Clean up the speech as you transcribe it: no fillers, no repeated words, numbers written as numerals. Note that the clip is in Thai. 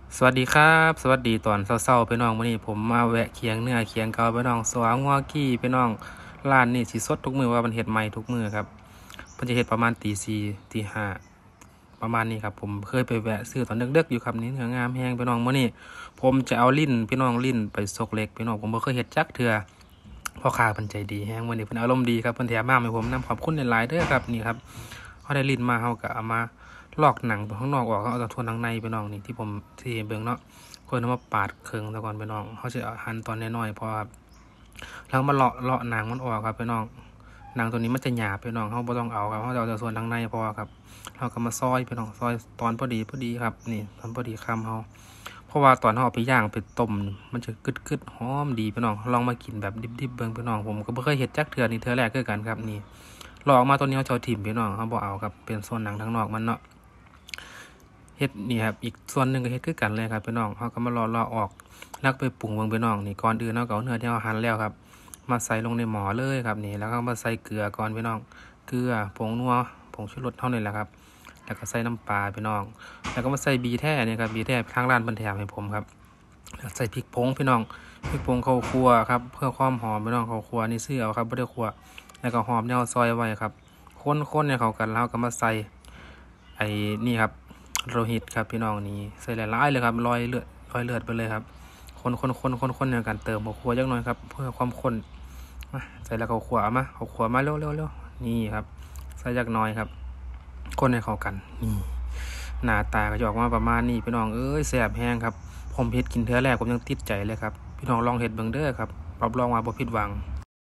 สวัสดีครับสวัสดีตอนเช้าๆพี่น้องมื้อนี้ผมมาแวะเคียงเนื้อเคียงเก่าพี่น้องสวางงัวกี้พี่น้องร้านนี้สิสดทุกมื้อว่ามันเฮ็ดใหม่ทุกมื้อครับเพิ่นจะเฮ็ดประมาณตี4ตี5ประมาณนี้ครับผมเคยไปแวะซื้อตอนดึกๆอยู่ครับนี่เนื้องามแฮงพี่น้องมื้อนี้ผมจะเอาลิ้นพี่น้องลิ้นไปซกเล็กพี่น้องผมบ่เคยเฮ็ดจักเทื่อพ่อค้าเพิ่นใจดีแฮงมื้อนี้เพิ่นอารมณ์ดีครับเพิ่นแถมมาให้ผมนำขอบคุณหลายๆเด้อครับนี่ครับเฮาได้ลิ้นมาเฮาก็เอามาลอกหนังตรงข้างนอกออกเอาแต่ส่วนข้างในพี่น้องนี่ที่ผมที่เบิ่งเนาะ เพิ่นเอามาปาดครึ่งซะก่อนพี่น้องเขาสิเอาหั่นตอนน้อยๆพอครับแล้วมาเลาะหนังมันออกครับพี่น้องหนังตัวนี้มันจะหยาบพี่น้องเราบ่ต้องเอาครับเราจะเอาแต่ส่วนข้างในพอครับเราก็มาซอยพี่น้องซอยตอนพอดีครับนี่ตอนพอดีคำเราเพราะว่าตอนเราเอาไปย่างไปต้มมันจะกึดๆหอมดีพี่น้องลองมากินแบบดิบๆเบิ่งพี่น้องผมก็บ่เคยเฮ็ดจักเทื่อนี่เทื่อแรกคือกันครับนี่ลอกมาตัวนี้เราจะเอาถิ่มพี่น้องเราบ่เอาครับเป็นส่วนหนังทั้งนอกมันเนาะ เฮ็ดนี่ครับอีกส่วนหนึ่งก็เฮ็ดคือกันเลยครับพี่น้องเขาก็มารอออกแล้วก็ไปปรุงเบิ่งพี่น้องนี่ก่อนอื่นเราก็เอาเนื้อที่เราหั่นแล้วครับมาใส่ลงในหม้อเลยครับนี่แล้วก็มาใส่เกลือก่อนพี่น้องเกลือผงนัวผงชูรสเท่านี้แหละครับแล้วก็ใส่น้ำปลาพี่น้องแล้วก็มาใส่บีแท้นี่ครับบีแท้ทางร้านเพิ่นแถมให้ผมครับแล้วใส่พริกผงพี่น้องพริกผงข้าวคั่วครับเพื่อความหอมพี่น้องข้าวคั่วนี่ซื้อเอาครับบ่ได้คั่วแล้วก็หอมเนี่ยเอาซอยไว้ครับคนๆให้เข้ากันแล้วก็มาใส่ไอ้นี่ครับ โลหิตครับพี่น้องนี่ใส่หลายๆเลยครับรอยเลือดไปเลยครับคนในการเติมข้าวคั่วจักหน่อยครับเพื่อความข้นมาใส่แล้วข้าวคั่วเอามาข้าวคั่วมาเร็วนี่ครับใส่จักหน่อยครับคนให้เข้ากันนี่หน้าตาก็จะออกมาประมาณนี้พี่น้องเอ้ยแซ่บแห้งครับผมเฮ็ดกินเทื่อแรกผมยังติดใจเลยครับพี่น้องลองเฮ็ดเบิ่งเด้อครับรับรองว่าบ่ผิดหวัง